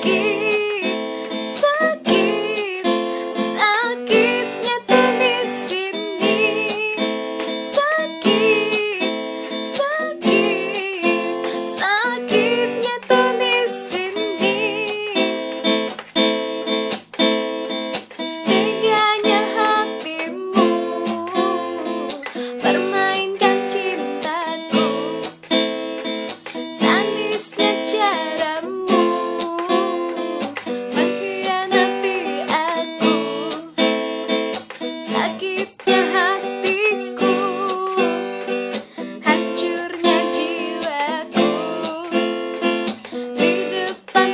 sakit, sakitnya tuh di sini. Sakit, sakit, sakitnya tuh di sini. Teganya hatimu permainkan cintaku, sadisnya caramu mengkhianati aku. Sakitnya hatiku, hancurnya jiwaku, di depan